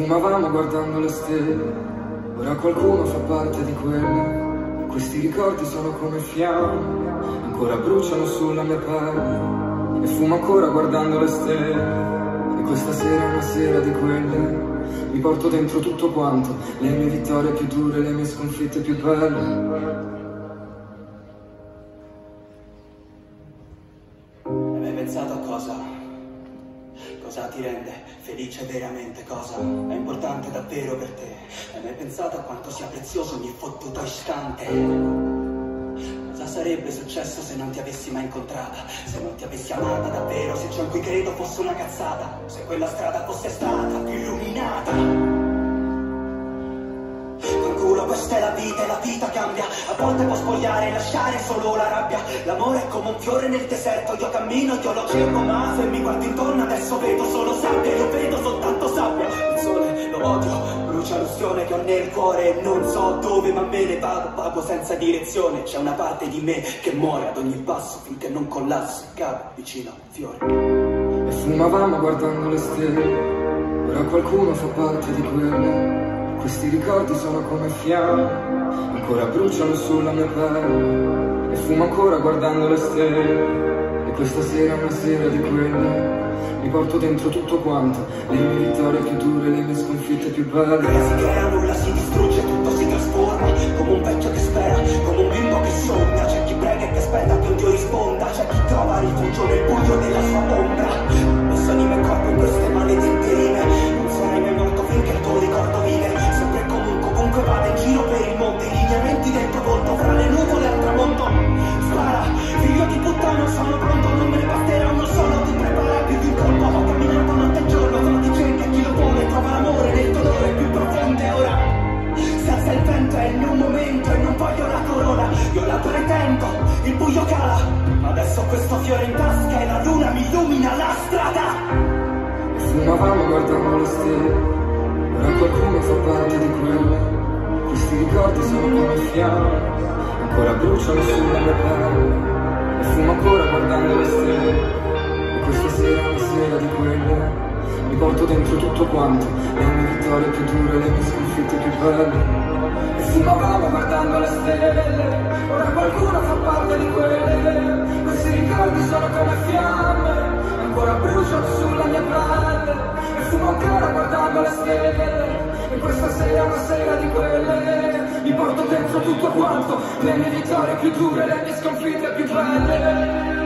Fumavamo guardando le stelle, ora qualcuno fa parte di quelle. Questi ricordi sono come fiamme, ancora bruciano sulla mia pelle. E fumo ancora guardando le stelle, e questa sera è una sera di quelle. Mi porto dentro tutto quanto, le mie vittorie più dure, le mie sconfitte più belle. Hai mai pensato a cosa? Cosa ti rende felice veramente? Cosa è importante davvero per te? Hai mai pensato a quanto sia prezioso ogni fottuto istante? Cosa sarebbe successo se non ti avessi mai incontrata? Se non ti avessi amata davvero? Se ciò in cui credo fosse una cazzata? Se quella strada fosse stata più illuminata? Questa è la vita e la vita cambia. A volte può spogliare e lasciare solo la rabbia. L'amore è come un fiore nel deserto. Io cammino, io lo cerco, ma se mi guardo intorno adesso vedo solo sabbia. Io vedo soltanto sabbia. Il sole lo odio, brucia l'ustione che ho nel cuore. Non so dove ma me ne vado senza direzione. C'è una parte di me che muore ad ogni passo finché non collasso e cado vicino a un fiore. E fumavamo guardando le stelle, ora qualcuno fa parte di quelle. Questi ricordi sono come fiamme, ancora bruciano sulla mia pelle. E fumo ancora guardando le stelle, e questa sera è una sera di quelle. Mi porto dentro tutto quanto, le mie vittorie più dure, le mie sconfitte più belle. Si crea, nulla si distrugge, tutto si trasforma, come un vecchio che spera, come un bimbo che sogna. C'è chi prega e che aspetta che un Dio risponda, c'è chi trova rifugio nel buio della sua ombra. Messo anima e corpo in queste maledette rime, non sarai mai morto finché il tuo ricordo vive. Sempre e comunque, ovunque vada in giro per il mondo, i lineamenti del tuo volto fra le nuvole al tramonto. Spara, figlio di puttana, sono pronto, non me ne basterà uno solo, ti prepara più di un colpo. Ho camminato notte e giorno, però ti cerca chi lo vuole, trova l'amore nel dolore più profondo. E ora si alza il vento, è in un momento e non voglio la corona, io la pretendo, il buio cala, adesso questo fiore in tasca e la luna mi illumina la strada. E fumavamo guardando le stelle, ora qualcuno fa parte di quelle. Questi ricordi sono come fiamme, ancora bruciano sulla mia pelle. E fumo ancora guardando le stelle, e questa sera è una sera di quelle. Mi porto dentro tutto quanto, le mie vittorie più dure, le mie sconfitte più belle. E fumavamo guardando le stelle, ora qualcuno fa parte di quelle. Questi ricordi sono come fiamme, ancora bruciano sulla mia pelle. E fumo ancora guardando le stelle, e questa sera è una sera di quelle. Mi porto dentro tutto quanto, le mie vittorie più dure, le mie sconfitte più belle.